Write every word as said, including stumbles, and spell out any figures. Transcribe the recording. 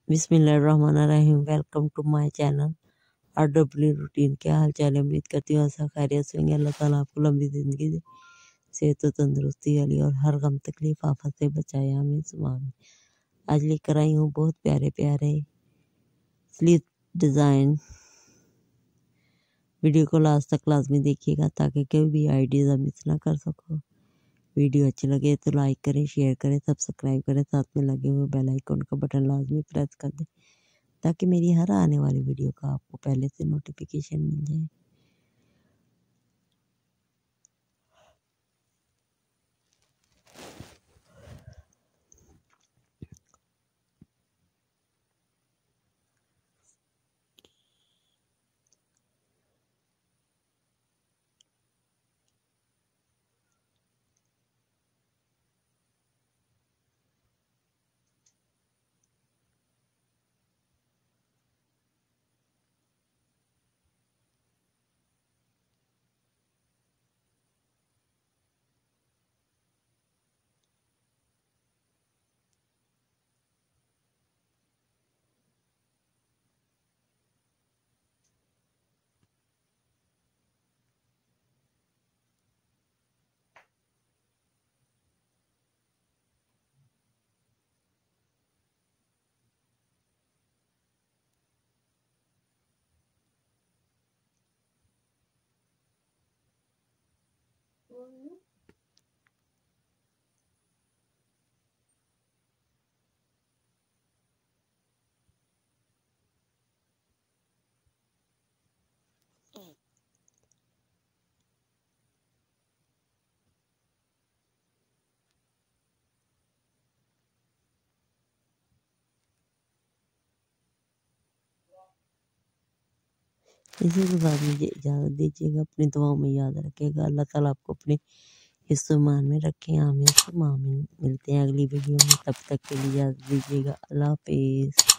बिस्मिल्लाहिर्रहमानिर्रहीम। Welcome to my channel R W routine. क्या हाल चाल है? उम्मीद करती हूँ ऐसा खैरियत से होंगे। अल्लाह ताला आपको लंबी ज़िंदगी दे, सेहत और तंदुरुस्ती वाली, और हर गम तकलीफ आफत से बचाए। आमीन सुमा आमीन। आज लेकर आई हूँ बहुत प्यारे प्यारे स्लीव डिज़ाइन। वीडियो को लास्ट तक लाजमी देखिएगा ताकि कोई भी आइडियाज़ मिस ना कर सको। वीडियो अच्छी लगे तो लाइक करें, शेयर करें, सब्सक्राइब करें, साथ में लगे हुए बेल आइकन का बटन लाजमी प्रेस कर दें ताकि मेरी हर आने वाली वीडियो का आपको पहले से नोटिफिकेशन मिल जाए। इसी के साथ मुझे इजाज़त दीजिएगा। अपनी दुआओं में याद रखिएगा। अल्लाह ताला आपको अपने हिस्सों-मान में रखें। आमीन सुम्मा आमीन। मिलते हैं अगली वीडियो में, तब तक के लिए इजाज़त दीजिएगा। अल्लाह हाफिज़।